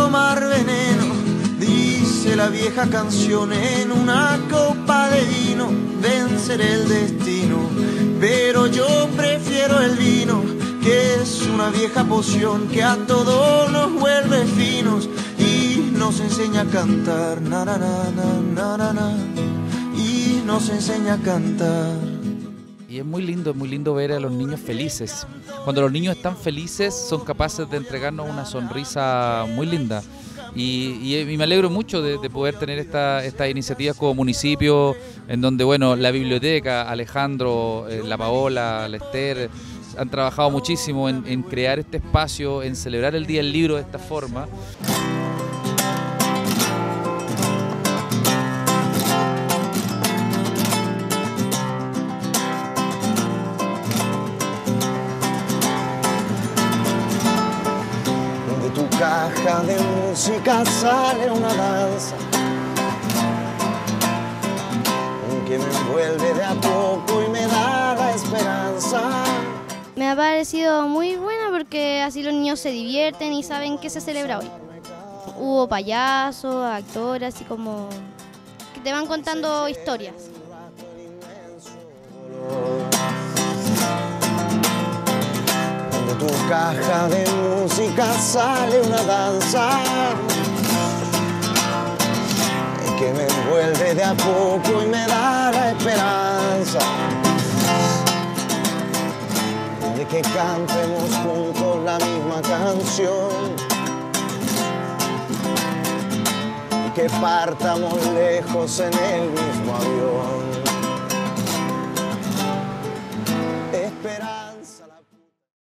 tomar veneno, dice la vieja canción, en una copa de vino vencer el destino. Pero yo prefiero el vino, que es una vieja poción que a todos nos vuelve finos y nos enseña a cantar, na na na na na na, y nos enseña a cantar. Y es muy lindo ver a los niños felices. Cuando los niños están felices son capaces de entregarnos una sonrisa muy linda. Y me alegro mucho de poder tener estas iniciativas como municipio, en donde bueno, la biblioteca, Alejandro, la Paola, la Esther, han trabajado muchísimo en crear este espacio, en celebrar el Día del Libro de esta forma. Caja de música sale una danza que me envuelve de a poco y me da la esperanza. Me ha parecido muy buena porque así los niños se divierten y saben qué se celebra hoy. Hubo payasos, actores, así como que te van contando historias. De tu caja de música sale una danza que me envuelve de a poco y me da la esperanza de que cantemos juntos la misma canción y que partamos lejos en el mismo avión.